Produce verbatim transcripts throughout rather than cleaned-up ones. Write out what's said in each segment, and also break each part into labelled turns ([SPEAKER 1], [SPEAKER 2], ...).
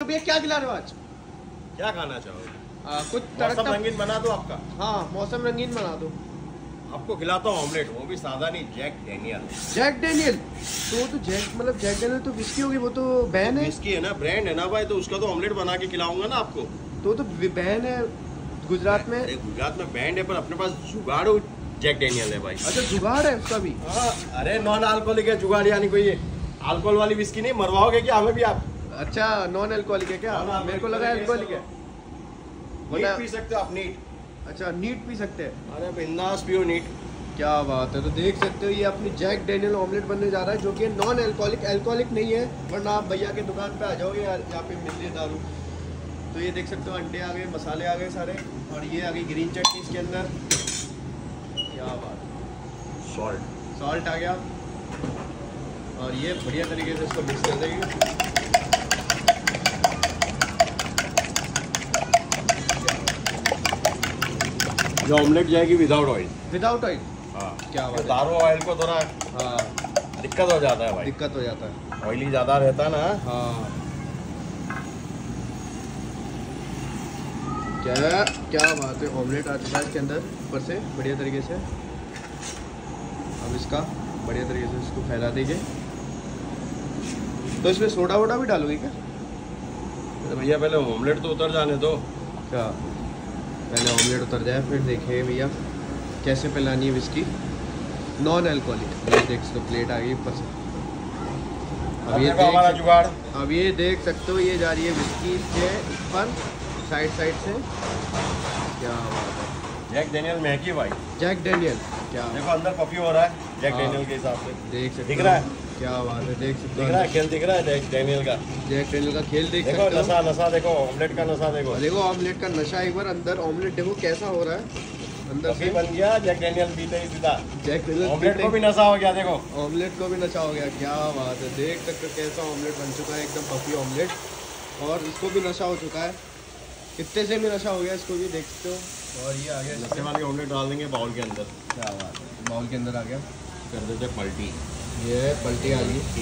[SPEAKER 1] भैया क्या खिला रहे हो आज?
[SPEAKER 2] क्या खाना चाहोगे?
[SPEAKER 1] आ, कुछ
[SPEAKER 2] मौसम रंगीन बना दो आपका।
[SPEAKER 1] हाँ मौसम रंगीन बना दो।
[SPEAKER 2] आपको खिलाता हूँ ऑमलेट, वो भी सादा नहीं, जैक डैनियल।
[SPEAKER 1] जैक डैनियल तो तो जैक मतलब जैक डैनियल तो विस्की होगी, वो तो बैन है।
[SPEAKER 2] विस्की है ना, ब्रांड है ना भाई, तो उसका तो ऑमलेट बना के खिलाऊंगा ना आपको।
[SPEAKER 1] तो तो बैन है गुजरात में।
[SPEAKER 2] अरे गुजरात में बैंड है, पर अपने पास जुगाड़ जैक डैनियल है भाई।
[SPEAKER 1] अच्छा जुगाड़ है उसका भी?
[SPEAKER 2] हाँ, अरे नॉन अल्कोहलिक है जुगाड़, यानी कोई अल्कोहल वाली विस्की नहीं। मरवाओगे क्या हमें भी आप?
[SPEAKER 1] अच्छा नॉन अल्कोहलिक है क्या? मेरे को लगा अल्कोहलिक है।
[SPEAKER 2] नीट पी सकते हो आप, नीट।
[SPEAKER 1] अच्छा नीट पी सकते हैं?
[SPEAKER 2] अरे बिंदास पियो नीट।
[SPEAKER 1] क्या बात है। तो देख सकते हो ये अपनी जैक डैनियल ऑमलेट बनने जा रहा है, जो कि नॉन अल्कोहलिक अल्कोहलिक नहीं है, वरना आप भैया के दुकान पे आ जाओगे यहाँ पे मिल रही दारू। तो ये देख सकते हो अंडे आ गए, मसाले आ गए सारे, और ये आ गई ग्रीन चटनी इसके अंदर। क्या बात,
[SPEAKER 2] सॉल्ट
[SPEAKER 1] सॉल्ट आ गया, और ये बढ़िया तरीके से इसको मिक्स कर देंगे।
[SPEAKER 2] जो ऑमलेट जाएगी विदाउट ऑयल।
[SPEAKER 1] Without oil?
[SPEAKER 2] हाँ
[SPEAKER 1] क्या बात है।
[SPEAKER 2] दारू ऑयल को थोड़ा
[SPEAKER 1] हाँ
[SPEAKER 2] दिक्कत हो जाता है भाई,
[SPEAKER 1] दिक्कत हो जाता है,
[SPEAKER 2] ऑयली ज़्यादा रहता है ना।
[SPEAKER 1] हाँ क्या क्या बात है। ऑमलेट आ चुका है इसके अंदर ऊपर से बढ़िया तरीके से। अब इसका बढ़िया तरीके से इसको फैला दीजिए। तो इसमें सोडा वोडा भी डालोगे क्या?
[SPEAKER 2] तो भैया पहले ऑमलेट तो उतर जाने दो।
[SPEAKER 1] क्या पहले ऑमलेट उतर जाए फिर देखिए भैया कैसे पिलानी है विस्की नॉन अल्कोहलिक। ये देख सकते हो प्लेट आ गई ऊपर से। अब ये
[SPEAKER 2] हमारा जुगाड़,
[SPEAKER 1] अब ये देख सकते हो ये जा रही है विस्की के ऊपर साइड साइड से। क्या बात है।
[SPEAKER 2] जैक डैनियल महकी भाई,
[SPEAKER 1] जैक डैनियल। क्या
[SPEAKER 2] देखो अंदर पफी हो रहा है जैक
[SPEAKER 1] हाँ।
[SPEAKER 2] डैनियल के हिसाब से,
[SPEAKER 1] देख सकते
[SPEAKER 2] दिख रहा
[SPEAKER 1] हो।
[SPEAKER 2] है?
[SPEAKER 1] क्या बात है, देख सकते हो
[SPEAKER 2] दिख रहा है, खेल दिख रहा है जैक डैनियल का।
[SPEAKER 1] जैक डैनियल का खेल देख
[SPEAKER 2] देखो
[SPEAKER 1] सकते हो।
[SPEAKER 2] नशा नशा देखो, ऑमलेट का नशा देखो।
[SPEAKER 1] देखो ऑमलेट का नशा एक बार अंदर ऑमलेट देखो कैसा हो रहा है अंदर
[SPEAKER 2] पफी
[SPEAKER 1] से।
[SPEAKER 2] बन गया जैक डैनियल पीते ही सीधा।
[SPEAKER 1] जैक डैनियल
[SPEAKER 2] ऑमलेट को भी नशा हो गया, देखो
[SPEAKER 1] ऑमलेट को भी नशा हो गया। क्या बात है, देख सकते हो कैसा ऑमलेट बन चुका है, एकदम पफी ऑमलेट। और इसको भी नशा हो चुका है, इतने से भी नशा हो गया इसको भी, देख सकते हो। और ये आ गया
[SPEAKER 2] नशे वाली ऑमलेट डाल देंगे बाउल के अंदर।
[SPEAKER 1] क्या बात है, बाउल के अंदर आ गया।
[SPEAKER 2] कर देते पलटी।
[SPEAKER 1] ये पलटी आ गई,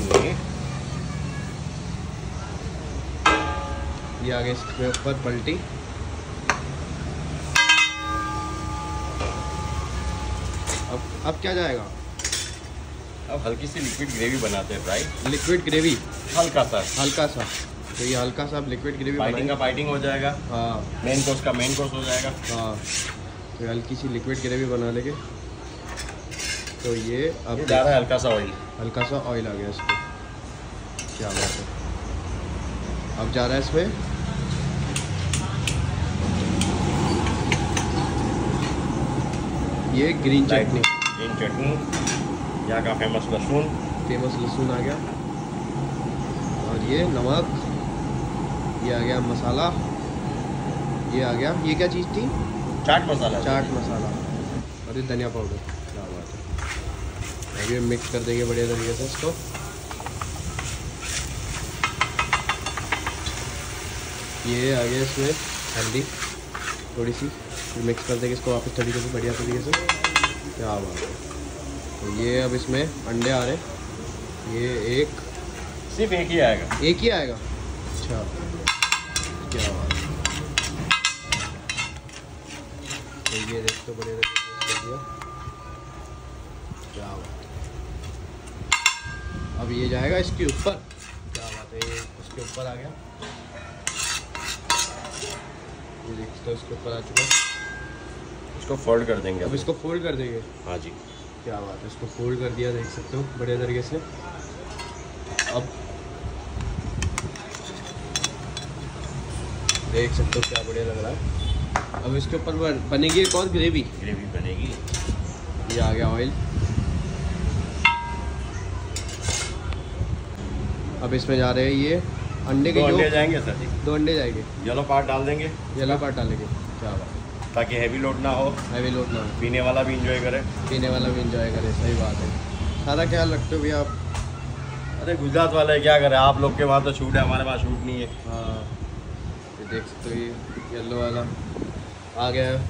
[SPEAKER 1] ये आ गया इसके ऊपर पलटी। अब अब क्या जाएगा?
[SPEAKER 2] अब हल्की सी लिक्विड ग्रेवी बनाते हैं फ्राई।
[SPEAKER 1] लिक्विड ग्रेवी
[SPEAKER 2] हल्का सा,
[SPEAKER 1] हल्का सा। तो ये हल्का सा लिक्विड ग्रेवी
[SPEAKER 2] बाइटिंग का बाइटिंग हो जाएगा।
[SPEAKER 1] हाँ
[SPEAKER 2] मेन कोर्स का मेन कोर्स हो जाएगा।
[SPEAKER 1] हाँ तो ये हल्की सी लिक्विड ग्रेवी बना लेंगे। तो ये अब
[SPEAKER 2] जा रहा है हल्का सा ऑयल,
[SPEAKER 1] हल्का सा ऑयल आ गया इसको। क्या बात है। अब जा रहा है इसमें ये ग्रीन चटनी।
[SPEAKER 2] ग्रीन चटनी, यहाँ का फेमस लहसुन।
[SPEAKER 1] फेमस लहसुन आ गया, और ये नमक, ये आ गया मसाला, ये आ गया, ये क्या चीज़ थी?
[SPEAKER 2] चाट मसाला।
[SPEAKER 1] चाट मसाला, और ये धनिया पाउडर। क्या बात है। अब ये मिक्स कर देंगे बढ़िया तरीके से इसको। ये आ गया इसमें हल्दी थोड़ी सी, फिर मिक्स कर देंगे इसको वापस तरीके से बढ़िया तरीके से। क्या बात है। तो ये अब इसमें अंडे आ रहे हैं, ये एक
[SPEAKER 2] सिर्फ एक ही आएगा।
[SPEAKER 1] एक ही आएगा? अच्छा क्या बात है। तो ये देखो बढ़िया दिया। क्या बात है। अब ये जाएगा इसके ऊपर। क्या बात है, ये उसके ऊपर आ गया। ये देखते हो इसके ऊपर आ चुका है।
[SPEAKER 2] इसको फोल्ड कर देंगे।
[SPEAKER 1] अब इसको फोल्ड कर देंगे।
[SPEAKER 2] हाँ जी।
[SPEAKER 1] क्या बात है, इसको फोल्ड कर दिया, देख सकते हो बढ़िया तरीके से। अब देख सकते हो क्या बढ़िया लग रहा है। अब इसके ऊपर बनेगी एक और ग्रेवी।
[SPEAKER 2] ग्रेवी बनेगी।
[SPEAKER 1] ये आ गया ऑयल। अब इसमें जा रहे हैं ये अंडे के।
[SPEAKER 2] दो
[SPEAKER 1] जो
[SPEAKER 2] अंडे जाएंगे सर जी।
[SPEAKER 1] दो अंडे जाएंगे।
[SPEAKER 2] येलो पार्ट डाल देंगे।
[SPEAKER 1] येलो पार्ट डालेंगे। क्या बात है।
[SPEAKER 2] ताकि हैवी लोड ना हो,
[SPEAKER 1] हैवी लोड ना हो,
[SPEAKER 2] पीने वाला भी इंजॉय करे।
[SPEAKER 1] पीने वाला भी इंजॉय करे। सही बात है। सारा ख्याल रखते हो भैया आप।
[SPEAKER 2] अरे गुजरात वाले क्या करें, आप लोग के वहाँ तो छूट है, हमारे पास छूट नहीं है।
[SPEAKER 1] हाँ ये देख सकते हो, ये येलो वाला आ गया है।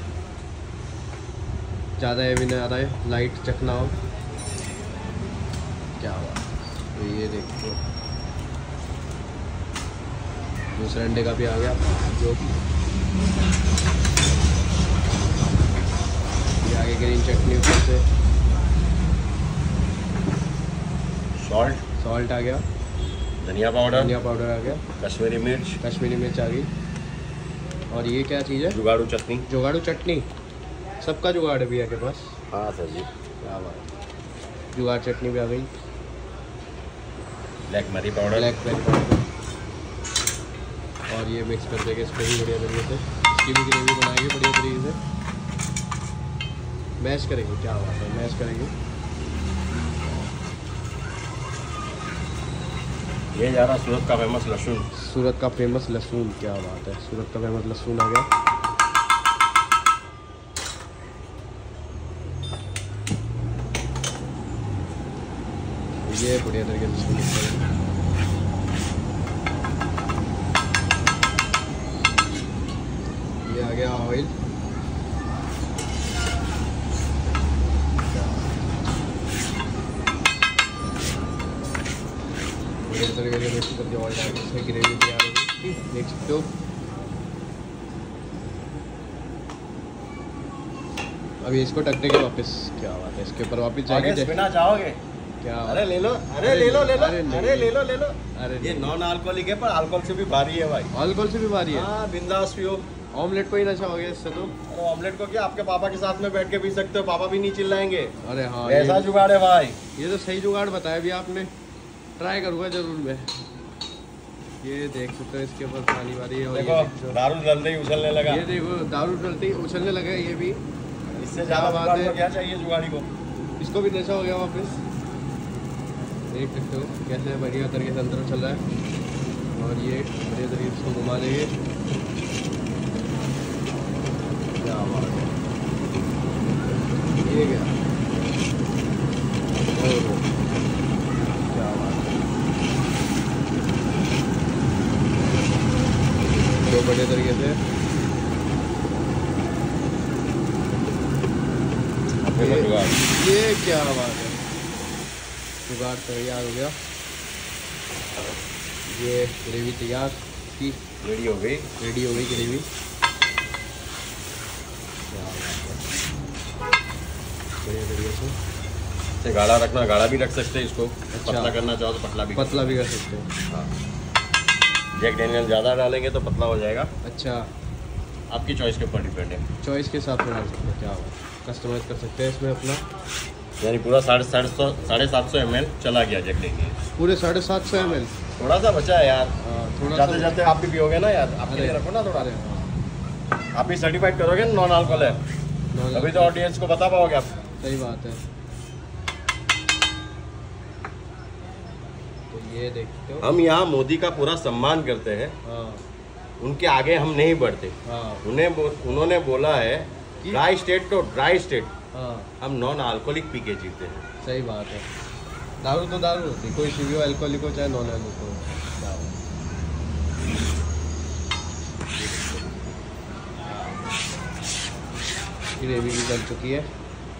[SPEAKER 1] ज़्यादा हैवी नहीं आ रहा है, लाइट चखना हो। क्या हुआ। तो ये देखो दूसरे अंडे का भी आ गया जो ये आगे ग्रीन चटनी ऊपर से
[SPEAKER 2] सॉल्ट
[SPEAKER 1] सॉल्ट आ गया,
[SPEAKER 2] धनिया पाउडर,
[SPEAKER 1] धनिया पाउडर आ गया,
[SPEAKER 2] कश्मीरी मिर्च,
[SPEAKER 1] कश्मीरी मिर्च आ गई। और ये क्या चीज़ है?
[SPEAKER 2] जुगाड़ू चटनी।
[SPEAKER 1] जुगाड़ू चटनी, सबका जुगाड़ है भैया के पास।
[SPEAKER 2] हाँ सर जी।
[SPEAKER 1] क्या बात, जुगाड़ चटनी भी आ गई,
[SPEAKER 2] ब्लैक मरी पाउडर,
[SPEAKER 1] ब्लैक पेपर पाउडर। और ये मिक्स कर देंगे इसको भी बढ़िया तरीके से। इसकी भी ग्रेवी बनाएंगे बढ़िया तरीके से, मैश करेंगे। क्या बात है, मैश करेंगे।
[SPEAKER 2] ये जा रहा सूरत का फेमस लहसुन।
[SPEAKER 1] सूरत का फेमस लहसुन, क्या बात है, सूरत का फेमस लहसुन आ गया। ये बढ़िया तरीके से इसको मिक्स करेंगे। ये आ गया ऑयल, बढ़िया तरीके से मिक्स करके ऑयल डाल के इसमें ग्रेवी तैयार होगी। देख सकते हो। अभी इसको ढक देंगे वापस। क्या बात है, इसके ऊपर वापस जाएगी।
[SPEAKER 2] बिना जाओगे
[SPEAKER 1] क्या?
[SPEAKER 2] अरे ले लो, अरे ले लो ले लो,
[SPEAKER 1] अरे नहीं।
[SPEAKER 2] अरे ले लो ले लो।
[SPEAKER 1] अरे
[SPEAKER 2] ये
[SPEAKER 1] नहीं।
[SPEAKER 2] नॉन अल्कोहलिक है पर अल्कोहल से भी भारी है भाई।
[SPEAKER 1] अल्कोहल से भी भारी है।
[SPEAKER 2] हाँ बिंदास पियो।
[SPEAKER 1] ऑमलेट को ही नशा हो गया इससे तो।
[SPEAKER 2] और ऑमलेट को क्या आपके पापा के साथ में बैठ के पी सकते हो, पापा भी नहीं चिल्लाएंगे।
[SPEAKER 1] अरे हाँ,
[SPEAKER 2] ऐसा
[SPEAKER 1] ये,
[SPEAKER 2] जुगाड़ है भाई।
[SPEAKER 1] ये तो सही जुगाड़ बताया भी आपने, ट्राई करूँगा जरूर मैं। ये देख सकते हो इसके ऊपर पानी वाली। और
[SPEAKER 2] देखो
[SPEAKER 1] ये
[SPEAKER 2] दारू जल्दी ही उछलने लगा।
[SPEAKER 1] ये देखो दारू डलते ही उछलने लगा। ये भी
[SPEAKER 2] इससे ज्यादा
[SPEAKER 1] बात
[SPEAKER 2] बात
[SPEAKER 1] है।
[SPEAKER 2] क्या चाहिए जुगाड़ी को।
[SPEAKER 1] इसको भी नशा हो गया वापस। देख सकते हो कैसे बढ़िया तरीके से अंदर चल रहा है। और ये बढ़िया तरीके से इसको घुमा देंगे। क्या बात है, ये क्या, ओहो, क्या बात है। तो बढ़िया तरीके से ये, ये क्या बात है, जुगाड़ तैयार हो गया। ये ग्रेवी तैयार की,
[SPEAKER 2] रेडी हो गई।
[SPEAKER 1] रेडी हो गई ग्रेवी। बढ़िया तरीके से
[SPEAKER 2] से गाढ़ा रखना, गाढ़ा भी रख सकते हैं इसको।
[SPEAKER 1] अच्छा।
[SPEAKER 2] पतला करना चाहो तो पतला भी कर
[SPEAKER 1] पतला भी कर सकते हैं।
[SPEAKER 2] सकते हैं। हाँ जैक डैनियल ज़्यादा डालेंगे तो पतला हो जाएगा।
[SPEAKER 1] अच्छा,
[SPEAKER 2] आपकी चॉइस के ऊपर डिपेंड है।
[SPEAKER 1] चॉइस के हिसाब से डाल सकते हैं। क्या हुआ, कस्टमाइज कर सकते हैं इसमें अपना।
[SPEAKER 2] यानी पूरा साढ़े साढ़े सौ साढ़े सात सौ एम एल चला गया जैक डैनियल।
[SPEAKER 1] पूरे साढ़े सात सौ एम एल।
[SPEAKER 2] थोड़ा सा बचा है यार,
[SPEAKER 1] थोड़ा
[SPEAKER 2] जाते
[SPEAKER 1] सा
[SPEAKER 2] जाते आप भी पियोगे ना यार। आप
[SPEAKER 1] अरे,
[SPEAKER 2] रखो ना थोड़ा।
[SPEAKER 1] अरे हाँ,
[SPEAKER 2] आप भी सर्टिफाइड करोगे ना नॉन अल्कोहल है,
[SPEAKER 1] नॉन-
[SPEAKER 2] अभी तो ऑडियंस को बता पाओगे आप।
[SPEAKER 1] सही बात है। तो ये देखते हो।
[SPEAKER 2] हम यहाँ मोदी का पूरा सम्मान करते हैं,
[SPEAKER 1] हाँ
[SPEAKER 2] उनके आगे हम नहीं बढ़ते।
[SPEAKER 1] हाँ
[SPEAKER 2] उन्हें बो, उन्होंने बोला है
[SPEAKER 1] कि-
[SPEAKER 2] ड्राई स्टेट तो ड्राई स्टेट,
[SPEAKER 1] हाँ,
[SPEAKER 2] हम नॉन अल्कोहलिक पी के जीते हैं।
[SPEAKER 1] सही बात है। दारू तो दारू होती, कोई सी भी हो, अल्कोहलिक हो चाहे नॉन अल्कोहलिक हो। क्या हो। ग्रेवी भी बन चुकी है।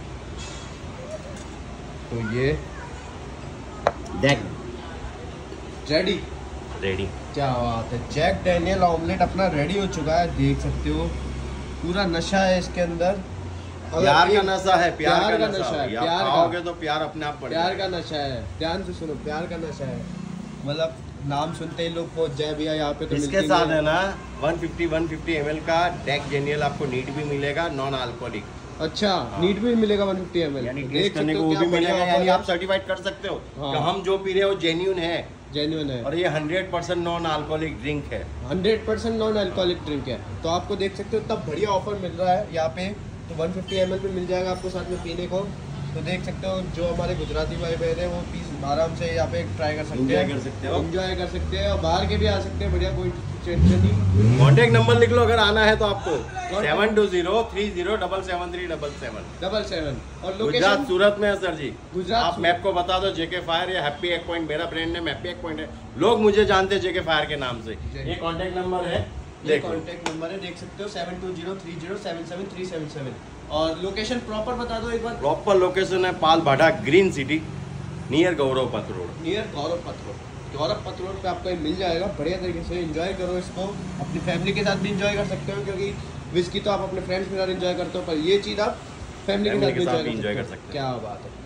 [SPEAKER 1] तो ये
[SPEAKER 2] जैक
[SPEAKER 1] रेडी।
[SPEAKER 2] रेडी।
[SPEAKER 1] क्या बात है, जैक डैनियल ऑमलेट अपना रेडी हो चुका है। देख सकते हो पूरा नशा है इसके अंदर। अगर
[SPEAKER 2] प्यार का
[SPEAKER 1] एक-
[SPEAKER 2] नशा है, प्यार,
[SPEAKER 1] प्यार
[SPEAKER 2] का
[SPEAKER 1] का
[SPEAKER 2] नशा
[SPEAKER 1] नशा है,
[SPEAKER 2] है। आप
[SPEAKER 1] प्यार का-
[SPEAKER 2] खाओगे तो प्यार अपने आप बढ़
[SPEAKER 1] प्यार
[SPEAKER 2] जाएगा।
[SPEAKER 1] का नशा है। ध्यान से सुनो, प्यार का नशा है। मतलब नाम सुनते ही लोग पहुंच जाए भैया यहाँ पे तो
[SPEAKER 2] इसके
[SPEAKER 1] मिलती
[SPEAKER 2] साथ
[SPEAKER 1] नहीं
[SPEAKER 2] है ना one fifty one fifty m l का जैक डैनियल आपको नीट भी मिलेगा, नॉन अल्कोहलिक।
[SPEAKER 1] अच्छा, नीट भी मिलेगा वन फिफ्टी एम एल।
[SPEAKER 2] यानी टेस्ट करने को वो भी मिलेगा, यानी आप सर्टिफाइड कर सकते हो
[SPEAKER 1] हाँ।
[SPEAKER 2] कि हम जो पी रहे हो जेन्यून है
[SPEAKER 1] जेन्युइन है
[SPEAKER 2] और ये hundred percent non alcoholic drink है।
[SPEAKER 1] Hundred percent non alcoholic drink है। तो आपको देख सकते हो इतना बढ़िया ऑफर मिल रहा है यहाँ पे। तो वन फिफ्टी एम एल में मिल जाएगा आपको साथ में पीने को। तो देख सकते हो जो हमारे गुजराती भाई बहन है वो पीस आराम से यहाँ पे ट्राई कर सकते
[SPEAKER 2] Enjoy
[SPEAKER 1] हैं,
[SPEAKER 2] कर सकते हो।
[SPEAKER 1] एंजॉय कर सकते हैं। और बाहर के भी आ सकते हैं, बढ़िया, कोई टेंशन नहीं।
[SPEAKER 2] कॉन्टेक्ट नंबर लिख लो अगर आना है तो आपको seven two zero three zero double seven three double seven.
[SPEAKER 1] Double seven. और
[SPEAKER 2] गुजरात
[SPEAKER 1] लोकेशन
[SPEAKER 2] सूरत में है सर जी।
[SPEAKER 1] गुजरात
[SPEAKER 2] आप मैप को बता दो, जेके फायर या हैप्पी एक पॉइंट, मेरा ब्रांड नेम हैप्पी एक पॉइंट है। लोग मुझे जानते हैं जेके फायर के नाम से। ये कॉन्टेक्ट नंबर है,
[SPEAKER 1] ये
[SPEAKER 2] देखो।
[SPEAKER 1] कॉन्टेक्ट नंबर है, देख सकते हो seven two zero three zero seven seven three seven seven. और लोकेशन प्रॉपर बता दो एक बार।
[SPEAKER 2] प्रॉपर लोकेशन है पाल भाटा ग्रीन सिटी, नियर गौरव पथ रोड।
[SPEAKER 1] नियर गौरव पथ रोड। गौरव पथ रोड पे आपको ये मिल जाएगा। बढ़िया तरीके से एंजॉय करो इसको, अपनी फैमिली के साथ भी एंजॉय कर सकते हो, क्योंकि विस्की तो आप अपने फ्रेंड्स के साथ एंजॉय करते हो, पर ये चीज़ आप फैमिली के साथ भी एंजॉय कर सकते हो। क्या बात है।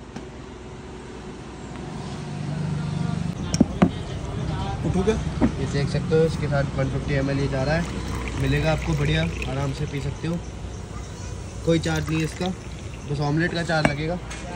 [SPEAKER 1] उठूगा, ये देख सकते हो इसके साथ वन फिफ्टी एम एल ये जा रहा है, मिलेगा आपको बढ़िया, आराम से पी सकते हो, कोई चार्ज नहीं है इसका, बस ऑमलेट का चार्ज लगेगा।